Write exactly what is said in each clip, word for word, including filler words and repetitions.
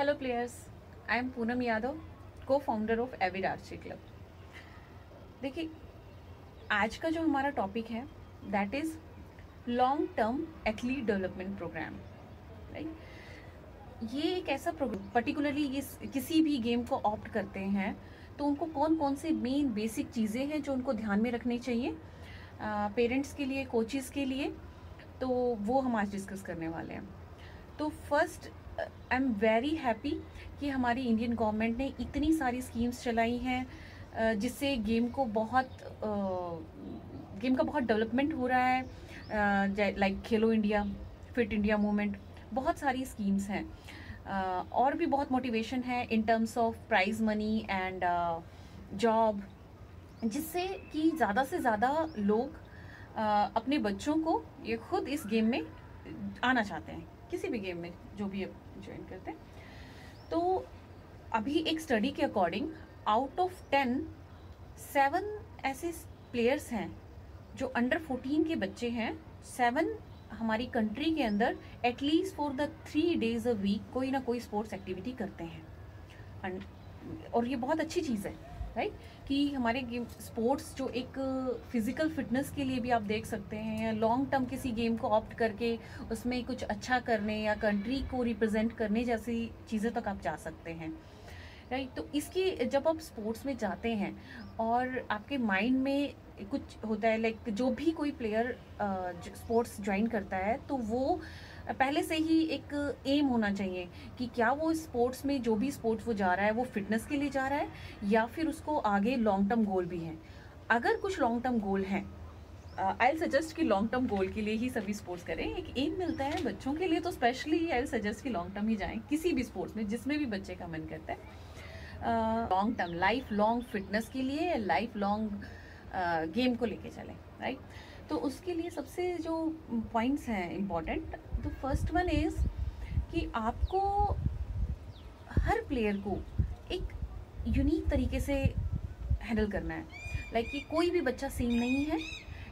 Hello players, I am Poonam Yadav, co-founder of Avid Archery Club. देखिए, आज का जो हमारा टॉपिक है that is long term athlete development program, right. ये एक ऐसा प्रोग्राम पर्टिकुलरली ये किसी भी गेम को ऑप्ट करते हैं तो उनको कौन कौन से मेन बेसिक चीज़ें हैं जो उनको ध्यान में रखनी चाहिए पेरेंट्स के लिए, कोचेस के लिए, तो वो हम आज डिस्कस करने वाले हैं। तो first I am very happy कि हमारी इंडियन गवर्नमेंट ने इतनी सारी स्कीम्स चलाई हैं जिससे गेम को बहुत गेम का बहुत डेवलपमेंट हो रहा है, लाइक खेलो इंडिया, फिट इंडिया मूवमेंट, बहुत सारी स्कीम्स हैं और भी बहुत मोटिवेशन है in terms of prize money and job, जिससे कि ज़्यादा से ज़्यादा लोग अपने बच्चों को ये खुद इस गेम में आना चाहते हैं, किसी भी गेम में जो भी ज्वाइन करते हैं। तो अभी एक स्टडी के according out of ten seven ऐसे प्लेयर्स हैं जो अंडर फोर्टीन के बच्चे हैं, सेवन हमारी कंट्री के अंदर at least for the three days a week कोई ना कोई स्पोर्ट्स एक्टिविटी करते हैं। और ये बहुत अच्छी चीज़ है, राइट, कि हमारे गेम स्पोर्ट्स जो एक फिजिकल फिटनेस के लिए भी आप देख सकते हैं, लॉन्ग टर्म किसी गेम को ऑप्ट करके उसमें कुछ अच्छा करने या कंट्री को रिप्रेजेंट करने जैसी चीज़ें तक आप जा सकते हैं, राइट। तो इसकी जब आप स्पोर्ट्स में जाते हैं और आपके माइंड में कुछ होता है, लाइक जो भी कोई प्लेयर स्पोर्ट्स ज्वाइन करता है तो वो पहले से ही एक एम होना चाहिए कि क्या वो स्पोर्ट्स में जो भी स्पोर्ट्स वो जा रहा है वो फिटनेस के लिए जा रहा है या फिर उसको आगे लॉन्ग टर्म गोल भी है। अगर कुछ लॉन्ग टर्म गोल हैं, आई सजेस्ट कि लॉन्ग टर्म गोल के लिए ही सभी स्पोर्ट्स करें। एक एम मिलता है बच्चों के लिए तो स्पेशली आई सजेस्ट कि लॉन्ग टर्म ही जाएं किसी भी स्पोर्ट्स में जिसमें भी बच्चे का मन करता है, long term life long fitness के लिए, लाइफ लॉन्ग गेम को लेके चलें, राइट। तो उसके लिए सबसे जो पॉइंट्स हैं इम्पॉर्टेंट, तो फर्स्ट वन इज़ कि आपको हर प्लेयर को एक यूनिक तरीके से हैंडल करना है। लाइक कि कोई भी बच्चा सेम नहीं है,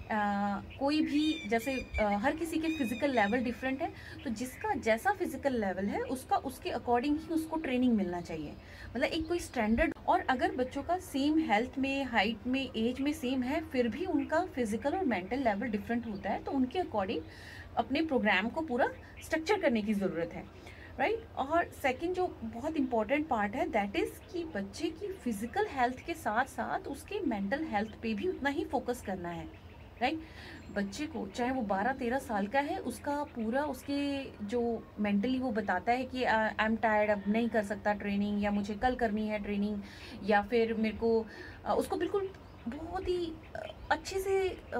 आ, कोई भी जैसे आ, हर किसी के फिजिकल लेवल डिफरेंट है, तो जिसका जैसा फिजिकल लेवल है उसका उसके अकॉर्डिंग ही उसको ट्रेनिंग मिलना चाहिए, मतलब एक कोई स्टैंडर्ड। और अगर बच्चों का सेम हेल्थ में, हाइट में, एज में सेम है, फिर भी उनका फिजिकल और मेंटल लेवल डिफरेंट होता है, तो उनके अकॉर्डिंग अपने प्रोग्राम को पूरा स्ट्रक्चर करने की ज़रूरत है, राइट। और सेकंड जो बहुत इंपॉर्टेंट पार्ट है दैट इज़ कि बच्चे की फिजिकल हेल्थ के साथ साथ उसके मेंटल हेल्थ पे भी उतना ही फोकस करना है, राइट। बच्चे को चाहे वो बारह तेरह साल का है, उसका पूरा उसके जो मेंटली वो बताता है कि आई एम टायर्ड, अब नहीं कर सकता ट्रेनिंग, या मुझे कल करनी है ट्रेनिंग, या फिर मेरे को उसको बिल्कुल बहुत ही अच्छे से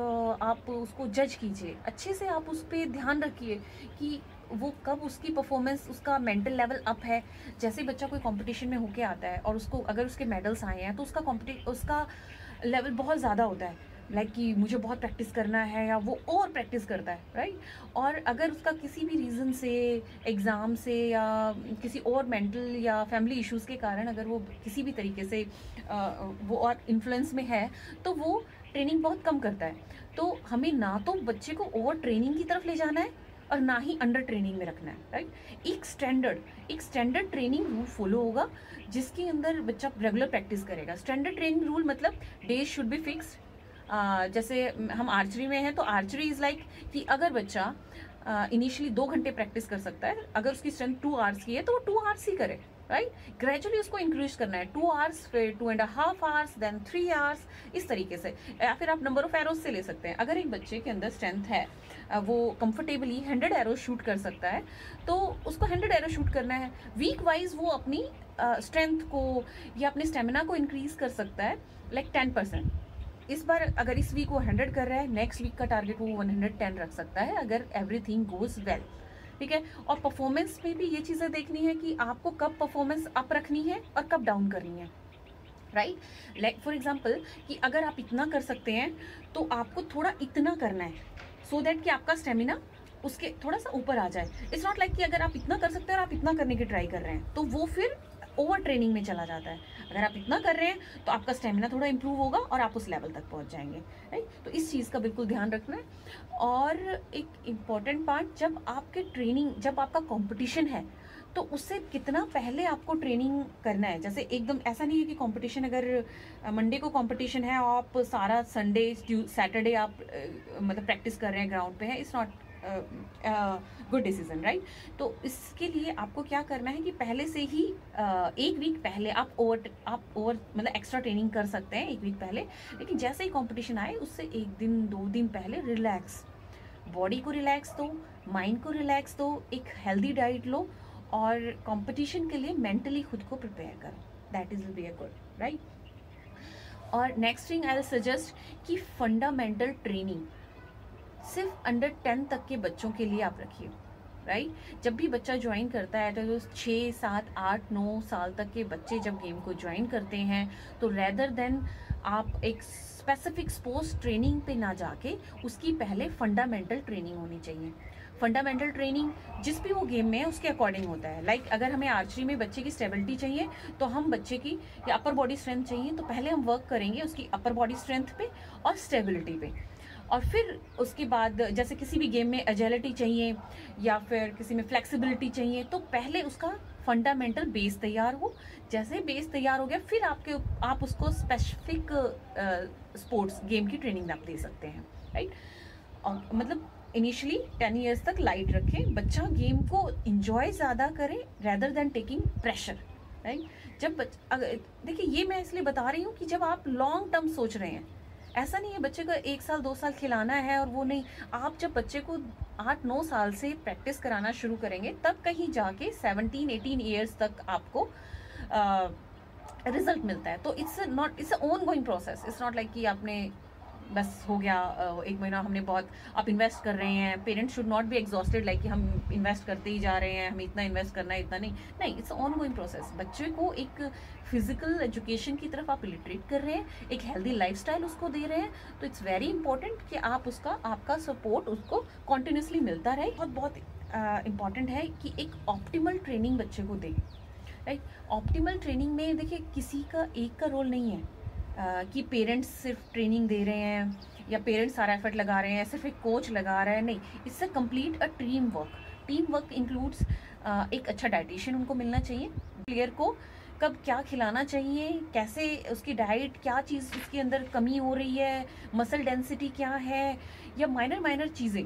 आप उसको जज कीजिए, अच्छे से आप उस पर ध्यान रखिए कि वो कब उसकी परफॉर्मेंस, उसका मेंटल लेवल अप है। जैसे बच्चा कोई कंपटीशन में होके आता है और उसको अगर उसके मेडल्स आए हैं तो उसका कॉम्पिटि उसका लेवल बहुत ज़्यादा होता है, लाइक like कि मुझे बहुत प्रैक्टिस करना है, या वो और प्रैक्टिस करता है, राइट। और अगर उसका किसी भी रीज़न से, एग्ज़ाम से या किसी और मेंटल या फैमिली इश्यूज़ के कारण अगर वो किसी भी तरीके से आ, वो और इन्फ्लुएंस में है तो वो ट्रेनिंग बहुत कम करता है। तो हमें ना तो बच्चे को ओवर ट्रेनिंग की तरफ ले जाना है और ना ही अंडर ट्रेनिंग में रखना है, राइट। एक स्टैंडर्ड एक स्टैंडर्ड ट्रेनिंग रूल फॉलो होगा जिसके अंदर बच्चा रेगुलर प्रैक्टिस करेगा। स्टैंडर्ड ट्रेनिंग रूल मतलब days should be fixed. Uh, जैसे हम आर्चरी में हैं तो आर्चरी इज़ लाइक कि अगर बच्चा इनिशियली uh, दो घंटे प्रैक्टिस कर सकता है, अगर उसकी स्ट्रेंथ टू आवर्स की है तो वो टू आवर्स ही करे, राइट। ग्रेजुअली उसको इंक्रीज करना है, टू आवर्स, फिर two and half hours, then three hours, इस तरीके से। या फिर आप नंबर ऑफ एरोज से ले सकते हैं। अगर एक बच्चे के अंदर स्ट्रेंथ है, वो कंफर्टेबली हंड्रेड एरोज शूट कर सकता है तो उसको हंड्रेड एरो शूट करना है। वीक वाइज वो अपनी स्ट्रेंथ uh, को या अपने स्टेमिना को इंक्रीज कर सकता है, लाइक टेन परसेंट। इस बार अगर इस वीक वो हंड्रेड कर रहा है, नेक्स्ट वीक का टारगेट वो वन हंड्रेड टेन रख सकता है अगर एवरीथिंग गोज वेल, ठीक है। और परफॉर्मेंस में भी ये चीज़ें देखनी है कि आपको कब परफॉर्मेंस अप रखनी है और कब डाउन करनी है, राइट। लाइक फॉर एग्जांपल कि अगर आप इतना कर सकते हैं तो आपको थोड़ा इतना करना है, सो so दैट कि आपका स्टेमिना उसके थोड़ा सा ऊपर आ जाए। इट्स नॉट लाइक कि अगर आप इतना कर सकते हैं और आप इतना करने की ट्राई कर रहे हैं तो वो फिर ओवर ट्रेनिंग में चला जाता है। अगर आप इतना कर रहे हैं तो आपका स्टेमिना थोड़ा इंप्रूव होगा और आप उस लेवल तक पहुंच जाएंगे, राइट। तो इस चीज़ का बिल्कुल ध्यान रखना है। और एक इम्पॉर्टेंट पार्ट, जब आपके ट्रेनिंग जब आपका कंपटीशन है तो उससे कितना पहले आपको ट्रेनिंग करना है। जैसे एकदम ऐसा नहीं है कि कंपटीशन अगर मंडे को कंपटीशन है आप सारा संडे सैटरडे आप मतलब प्रैक्टिस कर रहे हैं, ग्राउंड पे है, it's not good decision, right. तो इसके लिए आपको क्या करना है कि पहले से ही uh, एक वीक पहले आप ओवर आप ओवर मतलब एक्स्ट्रा ट्रेनिंग कर सकते हैं एक वीक पहले। लेकिन जैसे ही कंपटीशन आए उससे एक दिन दो दिन पहले रिलैक्स, बॉडी को रिलैक्स दो, माइंड को रिलैक्स दो, एक हेल्दी डाइट लो और कंपटीशन के लिए मेंटली खुद को प्रिपेयर करो। That is be a good, right. और next thing I will suggest कि फंडामेंटल ट्रेनिंग सिर्फ अंडर टेन तक के बच्चों के लिए आप रखिए, राइट। जब भी बच्चा ज्वाइन करता है तो जो छः सात आठ नौ साल तक के बच्चे जब गेम को ज्वाइन करते हैं तो रेदर देन आप एक स्पेसिफिक स्पोर्ट्स ट्रेनिंग पे ना जाके उसकी पहले फंडामेंटल ट्रेनिंग होनी चाहिए। फंडामेंटल ट्रेनिंग जिस भी वो गेम में है उसके अकॉर्डिंग होता है। लाइक like, अगर हमें आर्चरी में बच्चे की स्टेबिलिटी चाहिए तो हम बच्चे की या अपर बॉडी स्ट्रेंथ चाहिए तो पहले हम वर्क करेंगे उसकी अपर बॉडी स्ट्रेंथ पे और स्टेबिलिटी पे। और फिर उसके बाद जैसे किसी भी गेम में एजिलिटी चाहिए या फिर किसी में फ्लेक्सिबिलिटी चाहिए तो पहले उसका फंडामेंटल बेस तैयार हो। जैसे बेस तैयार हो गया फिर आपके आप उसको स्पेसिफिक स्पोर्ट्स गेम की ट्रेनिंग आप दे सकते हैं, राइट। और मतलब इनिशियली टेन इयर्स तक लाइट रखें, बच्चा गेम को इंजॉय ज़्यादा करे rather than taking pressure, right. जब देखिए ये मैं इसलिए बता रही हूँ कि जब आप लॉन्ग टर्म सोच रहे हैं, ऐसा नहीं है बच्चे को एक साल दो साल खिलाना है और वो नहीं, आप जब बच्चे को आठ नौ साल से प्रैक्टिस कराना शुरू करेंगे तब कहीं जाके सेवनटीन एटीन ईयर्स तक आपको रिजल्ट मिलता है। तो it's not it's ongoing process, it's not like कि आपने बस हो गया एक महीना हमने बहुत आप इन्वेस्ट कर रहे हैं। Parents should not be exhausted like कि हम इन्वेस्ट करते ही जा रहे हैं, हमें इतना इन्वेस्ट करना है इतना नहीं नहीं इट्स ऑन गोइंग प्रोसेस। बच्चे को एक फिजिकल एजुकेशन की तरफ आप लिटरेट कर रहे हैं, एक हेल्दी लाइफस्टाइल उसको दे रहे हैं, तो इट्स वेरी इंपॉर्टेंट कि आप उसका आपका सपोर्ट उसको कॉन्टिन्यूसली मिलता रहे। बहुत बहुत इंपॉर्टेंट है कि एक ऑप्टिमल ट्रेनिंग बच्चे को दें, राइट। ऑप्टिमल ट्रेनिंग में देखिए किसी का एक का रोल नहीं है Uh, कि पेरेंट्स सिर्फ ट्रेनिंग दे रहे हैं या पेरेंट्स सारा एफर्ट लगा रहे हैं, सिर्फ एक कोच लगा रहा है, नहीं। इससे complete a team work. Team work includes एक अच्छा डाइटिशियन उनको मिलना चाहिए, प्लेयर को कब क्या खिलाना चाहिए, कैसे उसकी डाइट, क्या चीज़ उसके अंदर कमी हो रही है, मसल डेंसिटी क्या है, या माइनर माइनर चीज़ें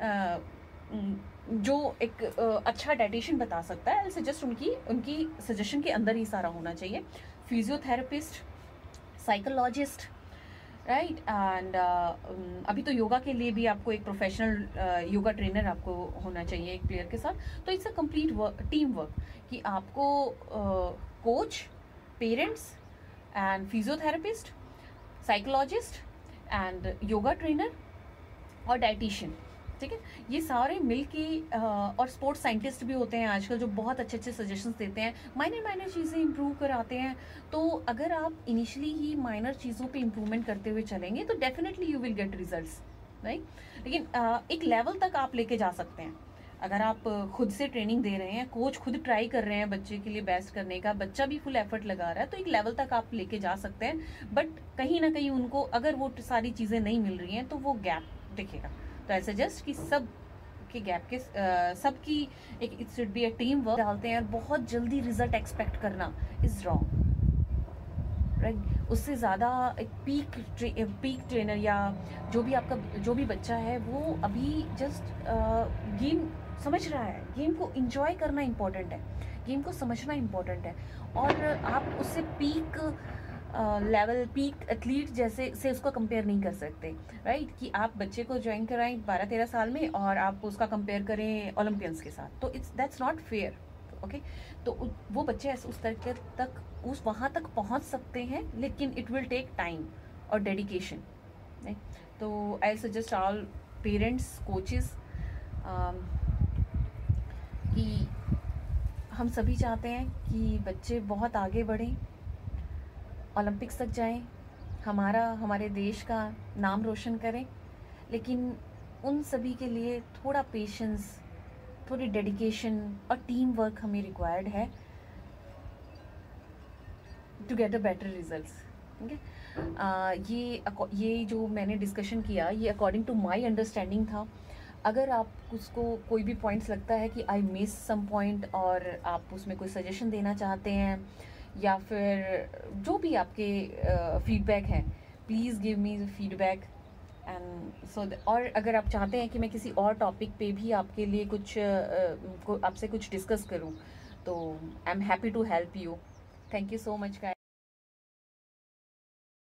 जो एक uh, अच्छा डाइटिशियन बता सकता है। सजेस्ट उनकी उनकी सजेशन के अंदर ही सारा होना चाहिए। Physiotherapist, psychologist, right. एंड अभी तो योगा के लिए भी आपको एक प्रोफेशनल uh, योगा ट्रेनर आपको होना चाहिए एक प्लेयर के साथ। तो it's a complete work, team work कि आपको coach, parents and physiotherapist, psychologist and yoga trainer और डाइटिशियन, ठीक है, ये सारे मिलके और स्पोर्ट्स साइंटिस्ट भी होते हैं आजकल जो बहुत अच्छे अच्छे सजेशंस देते हैं, माइनर माइनर चीज़ें इंप्रूव कराते हैं। तो अगर आप इनिशियली ही माइनर चीज़ों पे इम्प्रूवमेंट करते हुए चलेंगे तो definitely you will get results, right. लेकिन एक लेवल तक आप लेके जा सकते हैं अगर आप खुद से ट्रेनिंग दे रहे हैं, कोच खुद ट्राई कर रहे हैं बच्चे के लिए बेस्ट करने का, बच्चा भी फुल एफर्ट लगा रहा है, तो एक लेवल तक आप लेके जा सकते हैं। बट कहीं ना कहीं उनको अगर वो सारी चीज़ें नहीं मिल रही हैं तो वो गैप दिखेगा। तो आई सजेस्ट कि सब के गैप के uh, सब की एक it should be a team work डालते हैं और बहुत जल्दी रिजल्ट एक्सपेक्ट करना इज रॉन्ग, राइट। उससे ज़्यादा एक पीक ट्रे, पीक ट्रेनर या जो भी आपका जो भी बच्चा है वो अभी जस्ट गेम समझ रहा है, गेम को इंजॉय करना इम्पोर्टेंट है, गेम को समझना इम्पोर्टेंट है। और आप उससे पीक लेवल पीक एथलीट जैसे से उसको कंपेयर नहीं कर सकते, राइट right? कि आप बच्चे को ज्वाइन कराएं बारह तेरह साल में और आप उसका कंपेयर करें ओलंपियंस के साथ, तो it's that's not fair, okay. तो वो बच्चे ऐसे उस तरीके तक उस वहाँ तक पहुँच सकते हैं, लेकिन इट विल टेक टाइम और डेडिकेशन, राइट। तो I suggest all parents, coaches कि हम सभी चाहते हैं कि बच्चे बहुत आगे बढ़ें, ओलंपिक्स तक जाएं, हमारा हमारे देश का नाम रोशन करें। लेकिन उन सभी के लिए थोड़ा पेशेंस, थोड़ी डेडिकेशन और टीम वर्क हमें रिक्वायर्ड है। To get a better results. ठीक है, ये ये जो मैंने डिस्कशन किया ये अकॉर्डिंग टू माय अंडरस्टैंडिंग था। अगर आप उसको कोई भी पॉइंट्स लगता है कि आई मिस सम पॉइंट और आप उसमें कोई सजेशन देना चाहते हैं या फिर जो भी आपके फीडबैक हैं, please give me feedback and so. और अगर आप चाहते हैं कि मैं किसी और टॉपिक पे भी आपके लिए कुछ uh, आपसे कुछ डिस्कस करूं, तो I am happy to help you. Thank you so much guys.